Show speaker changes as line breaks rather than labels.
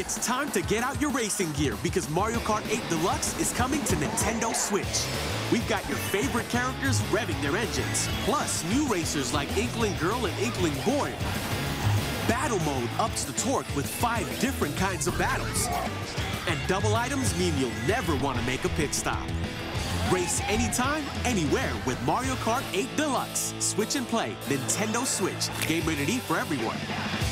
It's time to get out your racing gear because Mario Kart 8 Deluxe is coming to Nintendo Switch. We've got your favorite characters revving their engines, plus new racers like Inkling Girl and Inkling Boy. Battle mode ups the torque with 5 different kinds of battles. And double items mean you'll never want to make a pit stop. Race anytime, anywhere with Mario Kart 8 Deluxe. Switch and play, Nintendo Switch. Game rated E for everyone.